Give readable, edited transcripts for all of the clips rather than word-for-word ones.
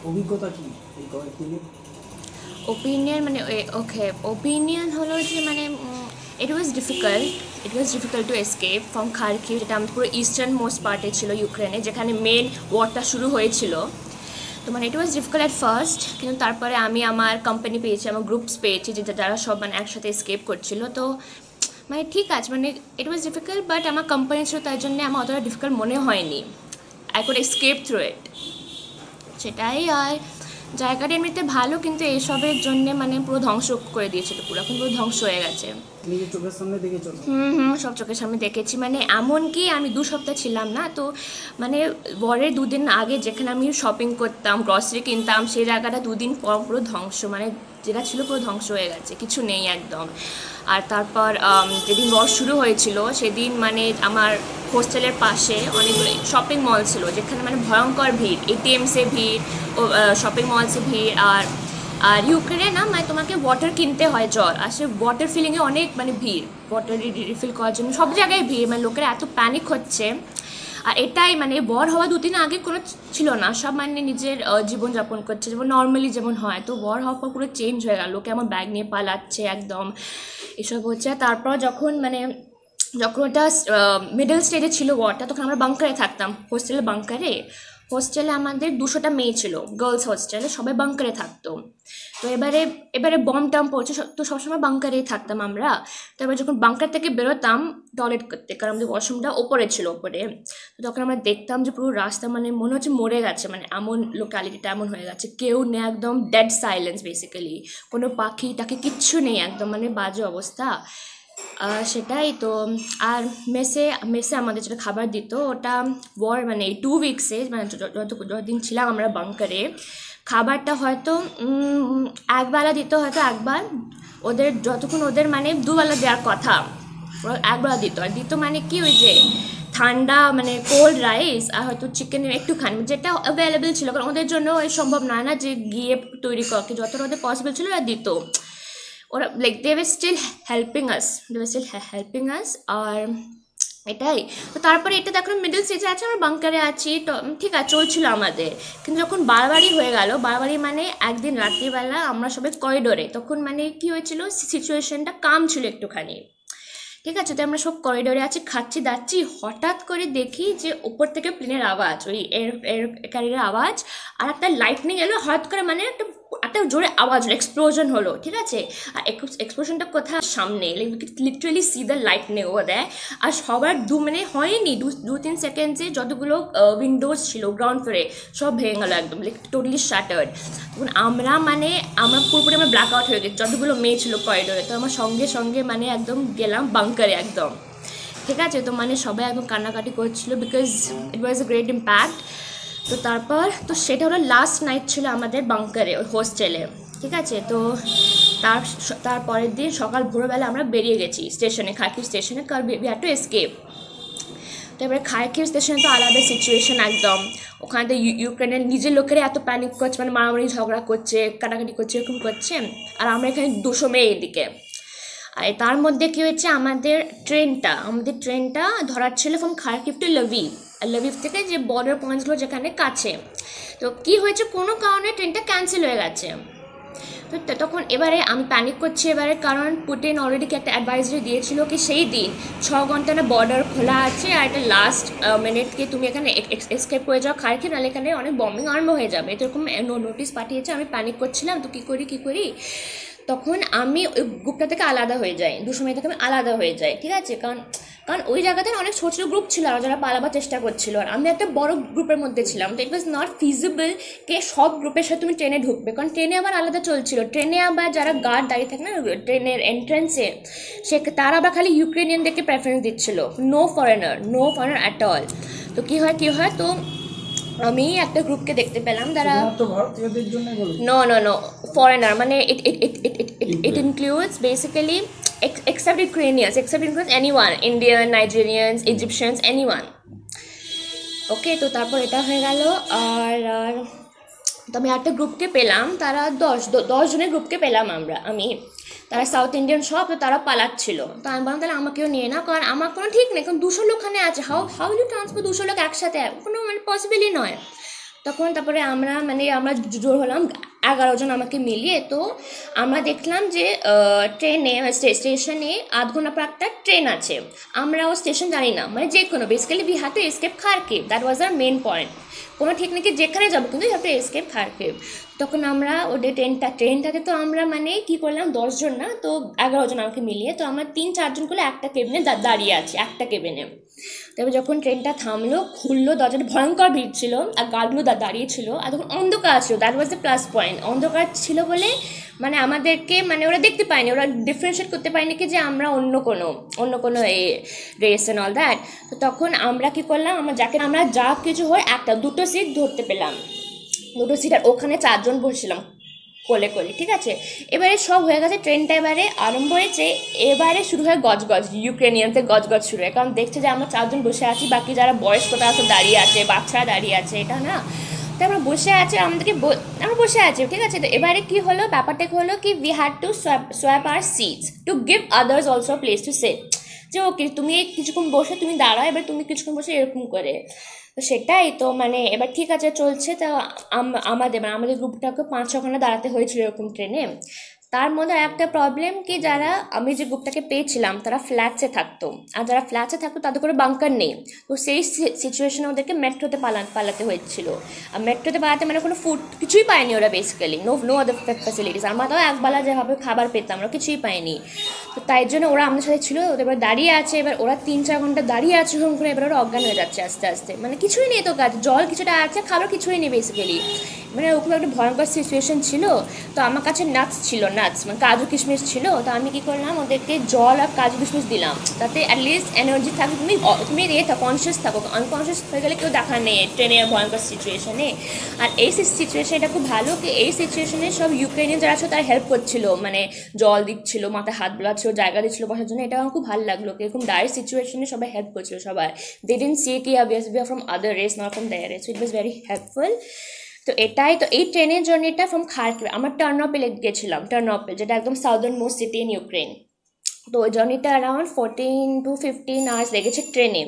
অভিজ্ঞতা কি এই কয়েকদিনের? ওপিনিয়ন মানে ওকে, ওপিনিয়ন হলো যে মানে it was difficult to escape from Kharkiv, যেটা আমি পুরো ইস্টার্ন মোস্ট পার্টে ছিল ইউক্রেনে, যেখানে মেন ওয়ারটা শুরু হয়েছিল। তো মানে it was difficult at first, কিন্তু তারপরে আমি আমার কোম্পানি পেয়েছি, আমার গ্রুপস পেয়েছি, যে যারা সব মানে একসাথে এসকেপ করছিল। তো মানে ঠিক আছে, মানে ইট ওয়াজ ডিফিকাল্ট, বাট আমার কোম্পানি ছিল, তাই জন্য আমার অতটা ডিফিকাল্ট মনে হয়নি। I could escape through it, সেটাই। আর জায়গাটা এমনিতে ভালো, কিন্তু এইসবের জন্যে মানে পুরো ধ্বংস করে দিয়েছিল, পুরো এখন পুরো ধ্বংস হয়ে গেছে। নিজের চোখের সামনে দেখেছো? সব চোখের সামনে দেখেছি। মানে এমনকি আমি 2 সপ্তাহ ছিলাম না তো, মানে বরের 2 দিন আগে যেখানে আমি শপিং করতাম, গ্রসারি কিনতাম, সেই জায়গাটা 2 দিন পর পুরো ধ্বংস, মানে যেটা ছিল পুরো ধ্বংস হয়ে গেছে, কিছু নেই একদম। আর তারপর যেদিন বর শুরু হয়েছিল সেদিন মানে আমার হোস্টেলের পাশে অনেকগুলো শপিং মল ছিল, যেখানে মানে ভয়ঙ্কর ভিড়, এটিএমসে ভিড়, ও শপিং মলসে ভিড়। আর ইউক্রেনে না মানে তোমাকে ওয়াটার কিনতে হয় জল, আর সে ওয়াটার ফিলিংয়ে অনেক মানে ভিড়, ওয়াটার রিফিল করার জন্য সব জায়গায় ভিড়, মানে লোকেরা এত প্যানিক হচ্ছে। আর এটাই মানে বর হওয়া 2 দিন আগে কোনো ছিল না, সব মানে নিজের জীবনযাপন করছে যেমন নর্মালি যেমন হয়। তো বর হওয়ার পর পুরো চেঞ্জ হয়ে গেল, লোকে আমার ব্যাগ নিয়ে পালাচ্ছে একদম, এসব হচ্ছে। তারপর যখন ওটা মিডল স্টেজে ছিল ওয়ারটা, তখন আমরা বাংকারে থাকতাম, হোস্টেলে বাংকারে। হোস্টেলে আমাদের 200টা মেয়ে ছিল, গার্লস হোস্টেলে, সবাই বাংকারে থাকতো। তো এবারে বম টম পড়ছে, তো সবসময় বাংকারেই থাকতাম আমরা। তো এবার যখন বাংকার থেকে বেরোতাম টয়লেট করতে, কারণ আমাদের ওয়াশরুমটা ওপরে ছিল, ওপরে, তো তখন আমরা দেখতাম যে পুরো রাস্তা মানে মনে হচ্ছে মরে গেছে, মানে এমন লোকালিটিটা এমন হয়ে গেছে, কেউ নেই, একদম ডেড সাইলেন্স বেসিক্যালি, কোনো পাখি টাকি কিচ্ছু নেই, একদম মানে বাজে অবস্থা। সেটাই তো। আর মেসে আমাদের যেটা খাবার দিত, ওটা ওয়ার মানে 2 উইকসে, মানে যতদিন ছিলাম আমরা বাংকারে, খাবারটা হয়তো একবেলা দিত, হয়তো একবার। ওদের যতক্ষণ ওদের মানে 2 বেলা দেওয়ার কথা, ওরা একবেলা দিত। আর দিত মানে কি, ওই যে ঠান্ডা মানে কোল্ড রাইস আর হয়তো চিকেনের একটুখানি, যেটা অ্যাভেলেবেল ছিল, কারণ ওদের জন্য সম্ভব নয় না যে গিয়ে তৈরি করতে, যতটা ওদের পসিবল ছিল ওরা দিত। ওরা like they were still helping us. আর এটাই তো। তারপরে এটা দেখো মিডল স্টেজে আছে, আমরা বাংকারে আছি, তো ঠিক আছে চলছিল আমাদের। কিন্তু যখন বাড়াবাড়ি হয়ে গেল, বাড়াবাড়ি মানে একদিন রাত্রিবেলা আমরা সবাই করিডোরে, তখন মানে কি হয়েছিল, সিচুয়েশনটা কাম ছিল একটুখানি, ঠিক আছে। তো আমরা সব করিডোরে আছি, খাচ্ছি দাচ্ছি, হঠাৎ করে দেখি যে ওপর থেকে প্লেনের আওয়াজ, ওই এয়ার ক্যারিয়ারের আওয়াজ, আর একটা লাইটনিং এলো হঠাৎ করে, মানে একটা জোরে আওয়াজ হলো, এক্সপ্লোশন হলো, ঠিক আছে। আর এক্সপ্লোশনটা কোথায়, সামনে, literally see the lightning over দেয়। আর সবার মানে হয়নি 2-3 সেকেন্ডসে যতগুলো উইন্ডোজ ছিল গ্রাউন্ড ফ্লোরে সব ভেঙে গেলো একদম, লাইক টোটালি শাটার্ড। তখন আমরা পুরোপুরি আমরা ব্ল্যাক আউট হয়ে গেছি, যতগুলো মেয়ে ছিল করিডোরে। তো আমার সঙ্গে সঙ্গে মানে একদম গেলাম বাংকারে একদম, ঠিক আছে। তো মানে সবাই একদম কান্নাকাটি করছিল, because it was a great impact. তো তারপর তো সেটা হলো লাস্ট নাইট ছিল আমাদের বাংকারে, ওই হোস্টেলে, ঠিক আছে। তো তারপরের দিন সকাল ভোরবেলা আমরা বেরিয়ে গেছি স্টেশনে, খার্কিভ স্টেশনে, কারণ উই হ্যাড টু এসকেপ। তো এবারে খার্কিভ স্টেশনে তো আলাদা সিচুয়েশন একদম, ওখানে তো ইউক্রেনের নিজের লোকেরা এত প্যানিক করছে, মানে মারামারি ঝগড়া করছে, কাটাকাটি করছে, এরকম করছে। আর আমরা এখানে 200 মেয়ে এদিকে। আর তার মধ্যে কী হয়েছে, আমাদের ট্রেনটা ধরার ছিল ফ্রম খার্কিভ টু লভিভ, আর লভিভ থেকে যে বর্ডার পয়েন্টসগুলো যেখানে কাছে। তো কি হয়েছে, কোনো কারণে ট্রেনটা ক্যান্সেল হয়ে গেছে। তো তখন এবারে আমি প্যানিক করছি এবারে, কারণ পুটিন অলরেডি কি একটা অ্যাডভাইজারি দিয়েছিল কি সেই দিন 6 ঘন্টা না বর্ডার খোলা আছে, আর এটা লাস্ট মিনিটকে তুমি এখানে এসকেপ করে যাও খার্কিভ, নাহলে এখানে অনেক বম্বিং আরম্ভ হয়ে যাবে, এরকম নোটিস পাঠিয়েছে। আমি প্যানিক করছিলাম, তো কী করি তখন আমি ওই গ্রুপটা থেকে আলাদা হয়ে যাই, 200 মেয়ে থেকে আমি আলাদা হয়ে যাই, ঠিক আছে। কারণ ওই জায়গাতে অনেক ছোটো ছোটো গ্রুপ ছিল আর যারা পালাবার চেষ্টা করছিল, আর আমি একটা বড় গ্রুপের মধ্যে ছিলাম। তো ইট ওয়াজ নট ফিজিবল কে সব গ্রুপের সাথে তুমি ট্রেনে ঢুকবে, কারণ ট্রেনে আবার আলাদা চলছিল। ট্রেনে আবার যারা গার্ড দাঁড়িয়ে থাকে না ট্রেনের এন্ট্রান্সে, তারা আবার খালি ইউক্রেনিয়ানদেরকে প্রেফারেন্স দিচ্ছিল, নো ফরেনার অ্যাট অল। তো কী হয় তো আমি একটা গ্রুপকে দেখতে পেলাম, যারা নো ফরেনার, মানে it includes basically except Ukrainians, anyone, Indian, Nigerians, Egyptians, anyone. Okay, তো তারপর এটা হয়ে গেল। আর তো আমি একটা গ্রুপকে পেলাম, তারা 10 জনের গ্রুপকে পেলাম আমি, তারা সাউথ ইন্ডিয়ান সব, তো তারা পালাচ্ছিল। তো আমি বললাম তাহলে আমাকেও নিয়ে না, কারণ আমার কোনো ঠিক নেই, কারণ 200 লোক ওখানে আছে, হাউ ইউ ট্রান্সফার 200 লোক একসাথে, কোনো মানে পসিবলই নয়। তো তারপরে আমরা জোর হলাম 11 জন আমাকে মিলিয়ে। তো আমরা দেখলাম যে ট্রেনে স্টেশনে 8 ঘন্টা পর একটা ট্রেন আছে। আমরাও স্টেশন জানি না, মানে যে কোনো basically we have to escape Kharkiv, that was our main point. কোনো ঠিক নাকি যেখানে যাবো কিন্তু you have to escape Kharkiv. তখন আমরা ওদের ট্রেনটাতে তো আমরা মানে কী করলাম, 10 জন না তো 11 জন আমাকে মিলিয়ে, তো আমরা 3-4 জন করে একটা কেবিনে দাঁড়িয়ে আছি, একটা কেবিনে। তবে যখন ট্রেনটা থামলো, খুললো দরজাটা, ভয়ঙ্কর ভিড় ছিল আর গার্ডগুলো দাঁড়িয়ে ছিল, আর তখন অন্ধকার ছিল, that was the plus point. অন্ধকার ছিল বলে মানে আমাদেরকে মানে ওরা দেখতে পায়নি, ওরা ডিফারেন্সিয়েট করতে পারেনি কি যে আমরা অন্য কোনো রেস অ্যান্ড অল দ্যাট। তো তখন আমরা কী করলাম, আমরা যা কিছু হয় দুটো সিট ধরতে পেলাম, দুটো সিট, আর ওখানে 4 জন বসছিলাম কোলে, ঠিক আছে। এবারে সব হয়ে গেছে, ট্রেনটা এবারে আরম্ভ হয়েছে, এবারে শুরু হয় গজগজ, ইউক্রেনিয়ানদের গজগজ শুরু হয়, কারণ দেখছে যে আমরা 4 জন বসে আছি, বাকি যারা বয়স্ক তারা সব দাঁড়িয়ে আছে, বাচ্চারা দাঁড়িয়ে আছে, এটা না। তো আমরা বসে আছি, আমরা বসে আছি, ঠিক আছে। তো এবারে কি হলো, ব্যাপারটা হলো কি, we had to swap our seats to give others also place to sit, যে ওকে তুমি কিছুক্ষণ বসে তুমি দাঁড়াও, এবার তুমি কিছুক্ষণ বসে, এরকম করে। তো সেটাই তো মানে এবার ঠিক আছে চলছে। তো আমাদের গ্রুপটাকে 5-6 ঘন্টা দাঁড়াতে হয়েছিল এরকম ট্রেনে। তার মধ্যে একটা প্রবলেম কি, যারা আমি যে গ্রুপটাকে পেয়েছিলাম তারা ফ্ল্যাটসে থাকতো, আর যারা ফ্ল্যাটসে থাকতো তাদের করে বাঙ্কার নেই। তো সেই সিচুয়েশনে ওদেরকে মেট্রোতে পালাতে হয়েছিল। আর মেট্রোতে পালাতে মানে কোনো ফুড কিছুই পায়নি ওরা, বেসিক্যালি নো আদার ফ্যাসিলিটিস। আমরা তাও একবেলা যেভাবে খাবার পেতাম, আমরা কিছুই পাইনি। তো তাই জন্য ওরা আমাদের সাথে ছিল, ওদের এবার দাঁড়িয়ে আছে, এবার ওরা 3-4 ঘন্টা দাঁড়িয়ে আছে ওরকম করে, এবার ওরা অজ্ঞান হয়ে যাচ্ছে আস্তে আস্তে, মানে কিছুই নেই তো কাজ, জল কিছুটা আছে, খাবার কিছুই নেই বেসিক্যালি, মানে ওরকম একটা ভয়ঙ্কর সিচুয়েশন ছিল। তো আমার কাছে নাটস মানে কাজু কিশমিশ ছিল, তো আমি কী করলাম, ওদেরকে জল আর কাজু কিশমিশ দিলাম, তাতে অ্যাটলিস্ট এনার্জি থাকবে, তুমি কনসিয়াস থাকো, আনকনসিয়াস হয়ে গেলে কেউ দেখা নেই ট্রেনের ভয়ঙ্কর সিচুয়েশনে। আর এই সিচুয়েশন এটা খুব ভালো কি, এই সিচুয়েশনে সব ইউক্রেনিয়ান যারা ছিল তারা হেল্প করছিল, মানে জল দিচ্ছিল, মাথায় হাত বোলাচ্ছিল, জায়গা দিচ্ছিল বসার জন্য, এটা আমার খুব ভালো লাগলো কি এরকম ডায়ের সিচুয়েশনে সবাই হেল্প করছিল সবাই। দে ডিডন্ট সে কি we are from other race, not from their race, it was very helpful. তো এটাই তো, এই ট্রেনের জার্নিটা ফ্রম খারকিভ, আমরা টার্নপেলে গেছিলাম, টার্নপেল যেটা একদম southern most city in Ukraine. তো ওই জার্নিটা অ্যারাউন্ড 14 to 15 আওয়ার্স লেগেছে ট্রেনে।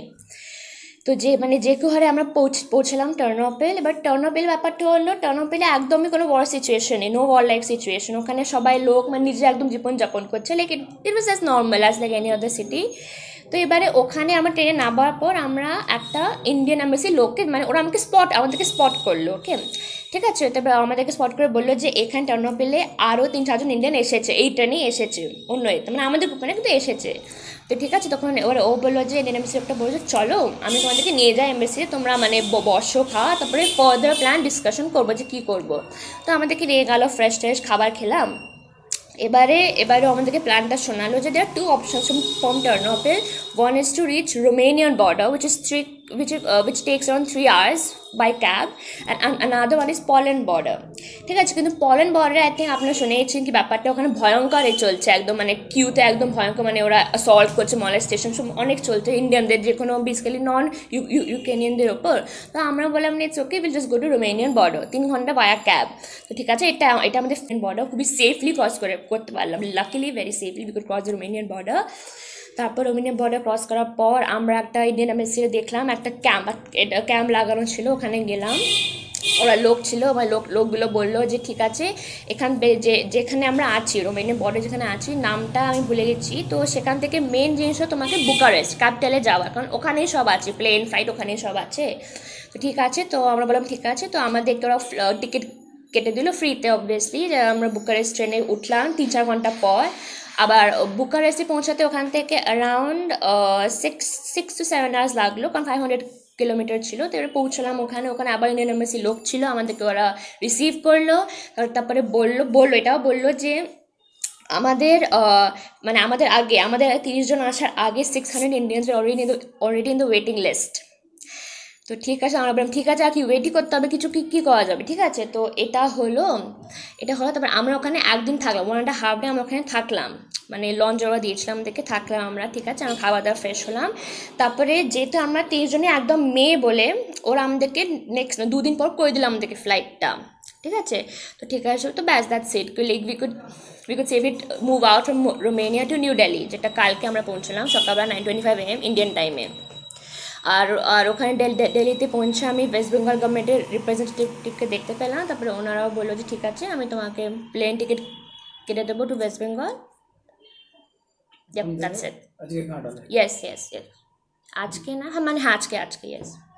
তো যে কেউ হারে আমরা পৌঁছলাম টার্নপেল। এবার টার্নপেল ব্যাপারটা হলো, টার্নপেলে একদমই কোনো বড় সিচুয়েশন নেই, নো ওয়ার লাইক সিচুয়েশন, ওখানে সবাই লোক মানে নিজে একদম জীবনযাপন করছে, like it was as normal as like any other city. তো এবারে ওখানে আমরা ট্রেনে নামার পর আমরা একটা ইন্ডিয়ান এম্বাসির লোককে, মানে ওরা আমাদেরকে স্পট করলো, ওকে ঠিক আছে। তারপরে আমাদেরকে স্পট করে বললো যে এখানে টার্নপেলে আরও 3-4 জন ইন্ডিয়ান এসেছে, এই ট্রেনেই এসেছে, অন্য মানে আমাদের গ্রুপে কিন্তু এসেছে। তো ঠিক আছে, তখন ও বললো যে ইন্ডিয়ান এম্বাসি একটা বললো, চলো আমি তোমাদেরকে নিয়ে যাই এম্বাসিতে, তোমরা মানে বসো খাওয়া, তারপরে ফার্দার প্ল্যান ডিসকাশন করবো যে কী করবো। তো আমাদেরকে নিয়ে গেলো, ফ্রেশ খাবার খেলাম। এবারে আমাদেরকে প্ল্যানটা শোনালো যে দেয়ার 2 options from Ternopil. One is to reach Romanian border, which takes around 3 hours by cab, and another one is Poland border. ঠিক আছে, কিন্তু পোল্যান্ড বর্ডারে আই থিঙ্ক আপনারা শুনেছেন কি ব্যাপারটা ওখানে ভয়ঙ্করই চলছে, একদম মানে কিউতে একদম ভয়ঙ্কর, মানে ওরা অ্যাসল্ট করছে, মলেস্টেশন সব অনেক চলছে ইন্ডিয়ানদের, যে কোনো বেসিক্যালি নন ইউক্রেনিয়ানদের ওপর। তো আমরা বললাম it's okay, will just go to Romanian border, 3 ঘন্টা বায়া ক্যাব। তো ঠিক আছে, এটা আমাদের বর্ডার খুবই সেফলি ক্রস করতে পারলাম, luckily very safely we could cross the Romanian border. তারপর রোমেনিয়ান বর্ডার ক্রস করার পর আমরা একটা ইন্ডিয়ান এম্বাসিতে দেখলাম একটা ক্যাম্প লাগানো ছিল, ওখানে গেলাম, ওরা লোক ছিল, আমার লোকগুলো বললো যে ঠিক আছে এখান যেখানে আমরা আছি, রোমেনিয়ান বর্ডার যেখানে আছি, নামটা আমি ভুলে গেছি, তো সেখান থেকে মেন জিনিস তোমাকে বুকারেস্ট ক্যাপিটালে যাওয়া, কারণ ওখানেই সব আছে, প্লেন ফ্লাইট ওখানেই সব আছে। তো ঠিক আছে, তো আমরা বললাম ঠিক আছে, তো আমাদেরকে ওরা টিকিট কেটে দিল ফ্রিতে অবভিয়াসলি, আমরা বুকারেস্ট ট্রেনে উঠলাম 3-4 ঘন্টা পর। আবার বুকারেস্টে পৌঁছাতে ওখান থেকে অ্যারাউন্ড 6 to 7 আওয়ার্স লাগলো, কারণ 500 কিলোমিটার ছিল। তো এবার পৌঁছলাম ওখানে আবার ইন্ডিয়ান এম্বাসি লোক ছিল, আমাদেরকে ওরা রিসিভ করলো। তারপরে এটাও বললো যে আমাদের মানে আমাদের 30 জন আসার আগে 600 Indians already in the waiting list. তো ঠিক আছে, আমরা বললাম ঠিক আছে, আর কি ওয়েটই করতে হবে, কিছু কী করা যাবে, ঠিক আছে। তো এটা হলো তারপরে আমরা ওখানে একদিন থাকলাম, 1.5 day আমরা ওখানে থাকলাম, মানে লঞ্চ ওরা দিয়েছিলাম দেখে থাকলাম আমরা, ঠিক আছে। আমরা খাওয়া দাওয়া ফ্রেশ হলাম। তারপরে যেহেতু আমরা 30 জনে একদম মেয়ে বলে ওরা আমাদেরকে নেক্সট 2 দিন পর করে দিলাম আমাদেরকে ফ্লাইটটা, ঠিক আছে। তো ঠিক আছে, তো ব্যাস that's it, like we could save it move out from Romania to New Delhi, যেটা কালকে আমরা পৌঁছলাম সকালবেলা 9:25 AM ইন্ডিয়ান টাইমে। আর আর ওখানে দিল্লিতে পৌঁছে আমি ওয়েস্ট বেঙ্গল গভর্নমেন্টের রিপ্রেজেন্টেটিভকে দেখতে পেলাম, তারপরে ওনারাও বললো যে ঠিক আছে আমি তোমাকে প্লেন টিকিট কেটে দেবো to West Bengal. That's it. আজকে কাটালে ইয়েস ইয়েস ইয়েস, আজকে না, হ্যাঁ মানে হ্যাঁ আজকে ইয়েস।